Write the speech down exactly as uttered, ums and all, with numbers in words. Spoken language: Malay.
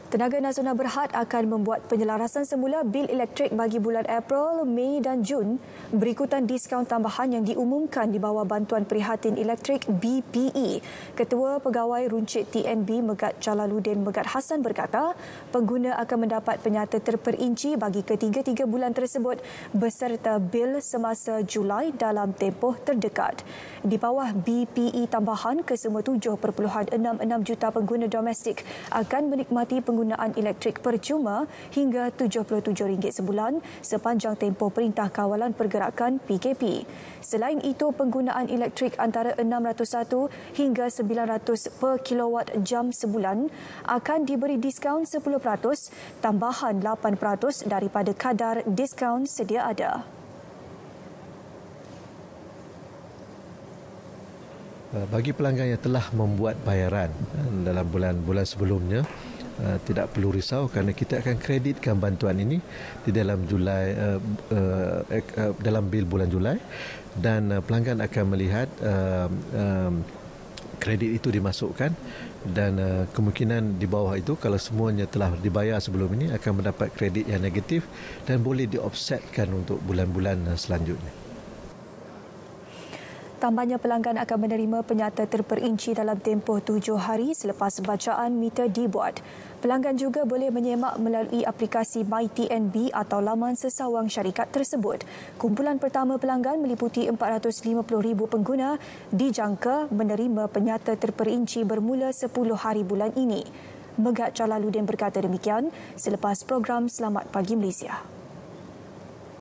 Tenaga Nasional Berhad akan membuat penyelarasan semula bil elektrik bagi bulan April, Mei dan Jun berikutan diskaun tambahan yang diumumkan di bawah bantuan prihatin elektrik B P E. Ketua Pegawai Runcit T N B Megat Jalaluddin Megat Hassan berkata, pengguna akan mendapat penyata terperinci bagi ketiga-tiga bulan tersebut beserta bil semasa Julai dalam tempoh terdekat. Di bawah B P E tambahan, kesemua tujuh perpuluhan enam enam juta pengguna domestik akan menikmati penggunaan penggunaan elektrik percuma hingga tujuh puluh tujuh ringgit sebulan sepanjang tempoh Perintah Kawalan Pergerakan P K P. Selain itu, penggunaan elektrik antara enam ratus satu hingga sembilan ratus per kilowatt jam sebulan akan diberi diskaun sepuluh peratus tambahan lapan peratus daripada kadar diskaun sedia ada. Bagi pelanggan yang telah membuat bayaran dalam bulan-bulan sebelumnya, Uh, tidak perlu risau kerana kita akan kreditkan bantuan ini di dalam Julai uh, uh, uh, dalam bil bulan Julai, dan uh, pelanggan akan melihat uh, um, kredit itu dimasukkan, dan uh, kemungkinan di bawah itu kalau semuanya telah dibayar sebelum ini akan mendapat kredit yang negatif dan boleh di-offsetkan untuk bulan-bulan uh, selanjutnya. Tambahnya, pelanggan akan menerima penyata terperinci dalam tempoh tujuh hari selepas bacaan meter dibuat. Pelanggan juga boleh menyemak melalui aplikasi My T N B atau laman sesawang syarikat tersebut. Kumpulan pertama pelanggan meliputi empat ratus lima puluh ribu pengguna dijangka menerima penyata terperinci bermula sepuluh hari bulan ini. Megat Jalaluddin berkata demikian selepas program Selamat Pagi Malaysia.